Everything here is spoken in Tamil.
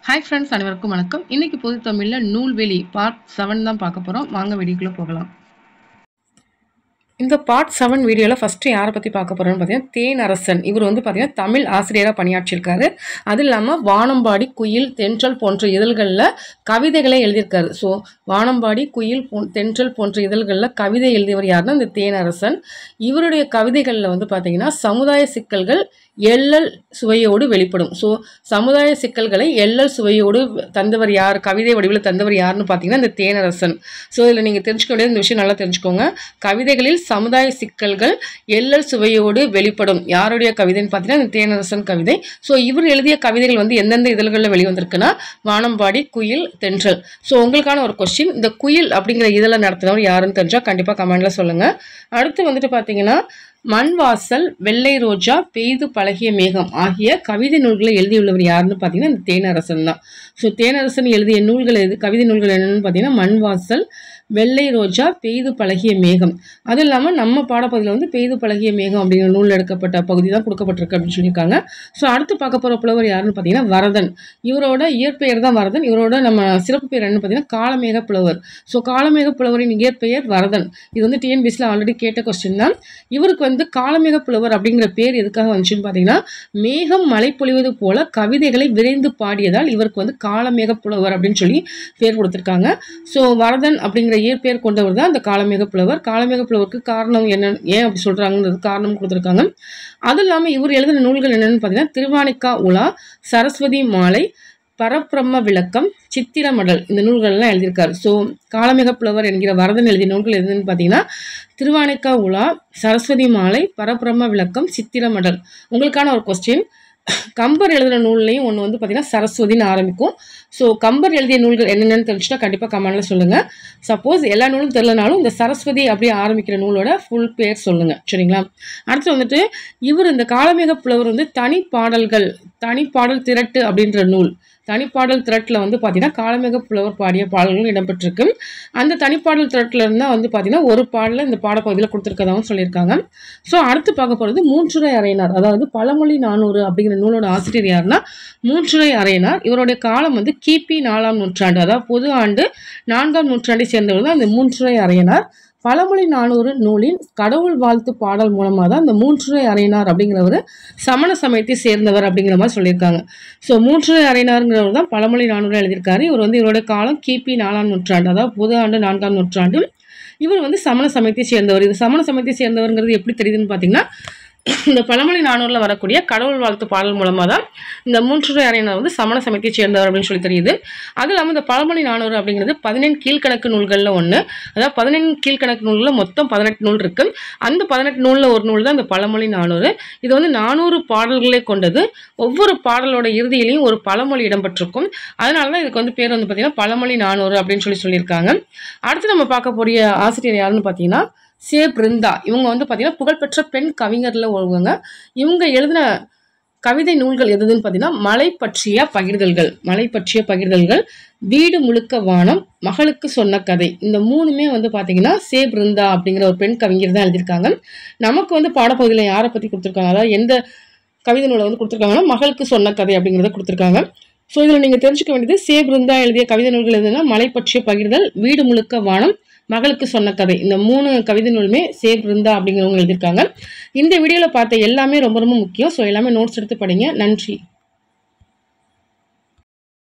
ஹாய் ஃப்ரெண்ட்ஸ், அனைவருக்கும் வணக்கம். இன்னைக்கு பொது தமிழ்ல நூல்வெளி பார்ட் 7 தான் பார்க்க போறோம். வாங்க வீடியோக்குள்ள போகலாம். இந்த பார்ட் 7 வீடியோவில் ஃபஸ்ட்டு யாரை பற்றி பார்க்க போகிறோன்னு பார்த்தீங்கன்னா தேனரசன். இவர் வந்து பார்த்தீங்கன்னா தமிழ் ஆசிரியராக பணியாற்றியிருக்காரு. அது இல்லாமல் வானம்பாடி, குயில், தென்றல் போன்ற இதழ்களில் கவிதைகளை எழுதியிருக்காரு. ஸோ வானம்பாடி, குயில், தென்றல் போன்ற இதழ்களில் கவிதை எழுதியவர் யாருன்னா இந்த தேனரசன். இவருடைய கவிதைகளில் வந்து பார்த்தீங்கன்னா சமுதாய சிக்கல்கள் எள்ளல் சுவையோடு வெளிப்படும். ஸோ சமுதாய சிக்கல்களை எள்ளல் சுவையோடு தந்தவர் யார், கவிதை வடிவில் தந்தவர் யாருன்னு பார்த்தீங்கன்னா இந்த தேனரசன். ஸோ இதில் நீங்கள் தெரிஞ்சுக்க வேண்டியது இந்த விஷயம் நல்லா தெரிஞ்சுக்கோங்க. கவிதைகளில் சமுதாய சிக்கல்கள் எள்ளல் சுவையோடு வெளிப்படும். யாருடைய கவிதைன்னு பார்த்தீங்கன்னா இந்த தேனரசன் கவிதை. ஸோ இவர் எழுதிய கவிதைகள் வந்து எந்தெந்த இதழ்களில் வெளிவந்திருக்குன்னா வானம்பாடி, குயில், தென்றல். ஸோ உங்களுக்கான ஒரு கொஸ்டின், இந்த குயில் அப்படிங்கிற இதழை நடத்தினவர் யாருன்னு தெரிஞ்சால் கண்டிப்பாக கமெண்ட்ல சொல்லுங்கள். அடுத்து வந்துட்டு பார்த்தீங்கன்னா மண் வாசல், வெள்ளை ரோஜா, பெய்து பழகிய மேகம் ஆகிய கவிதை நூல்களை எழுதியுள்ளவர் யாருன்னு பார்த்தீங்கன்னா இந்த தேனரசன் தான். ஸோ தேனரசன் எழுதிய நூல்கள் கவிதை நூல்கள் என்னென்னு பார்த்தீங்கன்னா மண் வாசல், வெள்ளை ரோஜா, பெய்து பழகிய மேகம். அது இல்லாமல் நம்ம பாடப்பகுதியில் வந்து பெய்து பழகிய மேகம் அப்படிங்கிற நூல் எடுக்கப்பட்ட பகுதி தான் கொடுக்கப்பட்டிருக்கு அப்படின்னு சொல்லியிருக்காங்க. ஸோ அடுத்து பார்க்க போகிற புலவர் யாருன்னு பார்த்தீங்கன்னா வரதன். இவரோட இயற்பெயர் தான் வரதன். இவரோட நம்ம சிறப்பு பெயர் என்னன்னு பார்த்தீங்கன்னா காலமேக புலவர். ஸோ காலமேக புலவரின் இயற்பெயர் வரதன். இது வந்து டிஎன்பிஎஸ்சியில் ஆல்ரெடி கேட்ட கொஸ்டின் தான். இவருக்கு வந்து காலமேக புலவர் அப்படிங்கிற பேர் எதுக்காக வந்துச்சுன்னு பார்த்தீங்கன்னா மேகம் மழை பொழிவது போல கவிதைகளை விரைந்து பாடியதால் இவருக்கு வந்து காலமேக புலவர் அப்படின்னு சொல்லி பேர் கொடுத்துருக்காங்க. ஸோ வரதன் அப்படிங்கிற இயற்பெயர் கொண்டவர் தான் அந்த காலமேக புலவர். காலமேக புலவருக்கு காரணம் என்ன, ஏன் அப்படி சொல்றாங்கன்றது காரணம் கொடுத்துருக்காங்க. அது இல்லாமல் இவர் எழுதின நூல்கள் என்னன்னு பார்த்தீங்கன்னா திருவானைக்கா உலா, சரஸ்வதி மாலை, பரபிரம்ம விளக்கம், சித்திரமடல், இந்த நூல்கள்லாம் எழுதியிருக்காரு. ஸோ காலமேக புலவர் என்கிற வரதன் எழுதிய நூல்கள் எதுன்னு பார்த்தீங்கன்னா திருவானைக்கா உலா, சரஸ்வதி மாலை, பரபிரம்ம விளக்கம், சித்திரமடல். உங்களுக்கான ஒரு கொஸ்டின், கம்பர் எழுதின நூல்லையும் ஒன்று வந்து பார்த்தீங்கன்னா சரஸ்வதினு ஆரம்பிக்கும். ஸோ கம்பர் எழுதிய நூல்கள் என்னென்னு தெரிஞ்சுன்னா கண்டிப்பாக கமெண்ட்ல சொல்லுங்கள். சப்போஸ் எல்லா நூலும் தெரியலனாலும் இந்த சரஸ்வதி அப்படியே ஆரம்பிக்கிற நூலோட ஃபுல் பேர் சொல்லுங்கள், சரிங்களா? அடுத்து வந்துட்டு இவர் இந்த காலமேக புலவர் வந்து தனிப்பாடல் திரட்டு அப்படின்ற நூல், தனிப்பாடல் திரட்டில் வந்து பார்த்தீங்கன்னா காலமேக புலவர் பாடிய பாடல்கள் இடம்பெற்றிருக்கு. அந்த தனிப்பாடல் திரட்டில் இருந்தால் வந்து பார்த்தீங்கன்னா ஒரு பாடலை இந்த பாடப்பகுதியில் கொடுத்துருக்கதாகவும் சொல்லியிருக்காங்க. ஸோ அடுத்து பார்க்க போகிறது மூன்றுரை அரையனார். அதாவது பழமொழி 400 அப்படிங்கிற நூலோட ஆசிரியர் யாருன்னா மூன்றுரை அரையனார். இவருடைய காலம் வந்து கிபி 4ஆம் நூற்றாண்டு, அதாவது பொது ஆண்டு 4ஆம் நூற்றாண்டை சேர்ந்தவர் தான் இந்த மூன்றுரை அரையனார். பழமொழி 400 நூலின் கடவுள் வாழ்த்து பாடல் மூலமாக தான் இந்த மூன்றுரை அரையனார் அப்படிங்கிறவர் சமண சமயத்தை சேர்ந்தவர் அப்படிங்கிற மாதிரி சொல்லியிருக்காங்க. ஸோ மூன்றுரை அரையனாருங்கிறவர் தான் பழமொழி 400 எழுதியிருக்காரு. இவர் வந்து இவருடைய காலம் கிபி 4ஆம் நூற்றாண்டு, அதாவது பொது ஆண்டு 4ஆம் நூற்றாண்டு. இவர் வந்து சமண சமயத்தை சேர்ந்தவர். இது சமண சமயத்தை சேர்ந்தவர்ங்கிறது எப்படி தெரியுதுன்னு பார்த்தீங்கன்னா இந்த பழமொழி 400 வரக்கூடிய கடவுள் வாழ்த்து பாடல் மூலமாக தான் இந்த மூன்றுரை அரையனார் வந்து சமண சமயத்தை சேர்ந்தவர் அப்படின்னு சொல்லி தெரியுது. அது இல்லாமல் இந்த பழமொழி 400 அப்படிங்கிறது 18 கீழ்கணக்கு நூல்களில் ஒன்று. அதாவது 18 கீழ்கணக்கு நூலில் மொத்தம் 18 நூல் இருக்கு. அந்த 18 நூலில் ஒரு நூல் தான் இந்த பழமொழி 400. இது வந்து 400 பாடல்களை கொண்டது. ஒவ்வொரு பாடலோட இறுதியிலையும் ஒரு பழமொழி இடம்பெற்றிருக்கும். அதனால தான் இதுக்கு வந்து பேர் வந்து பார்த்தீங்கன்னா பழமொழி 400 அப்படின்னு சொல்லியிருக்காங்க. அடுத்து நம்ம பார்க்க போகிற ஆசிரியர் யாருன்னு பார்த்தீங்கன்னா சே பிருந்தா. இவங்க வந்து பார்த்தீங்கன்னா புகழ்பெற்ற பெண் கவிஞர்ல ஒருவங்க. இவங்க எழுதின கவிதை நூல்கள் எதுன்னு பார்த்தீங்கன்னா மலை பற்றிய பகிர்தல்கள், வீடு முழுக்க வானம், மகளுக்கு சொன்ன கதை. இந்த மூணுமே வந்து பார்த்தீங்கன்னா சே பிருந்தா அப்படிங்கிற ஒரு பெண் கவிஞர் தான் எழுதியிருக்காங்க. நமக்கு வந்து பாடப்பகுதியில் யாரை பற்றி கொடுத்துருக்காங்க, அதாவது எந்த கவிதை நூலை வந்து கொடுத்துருக்காங்கன்னா மகளுக்கு சொன்ன கதை அப்படிங்கிறத கொடுத்துருக்காங்க. ஸோ இதில் நீங்கள் தெரிஞ்சுக்க வேண்டியது சே பிருந்தா எழுதிய கவிதை நூல்கள் எதுனா மலை பற்றிய பகிர்தல், வீடு முழுக்க வானம், மகளுக்கு சொன்ன கதை. இந்த 3 கவிதை நூலுமே சே பிருந்தா அப்படிங்கிறவங்க எழுதியிருக்காங்க. இந்த வீடியோவில் பார்த்த எல்லாமே ரொம்ப ரொம்ப முக்கியம். ஸோ எல்லாமே நோட்ஸ் எடுத்து படிங்க. நன்றி.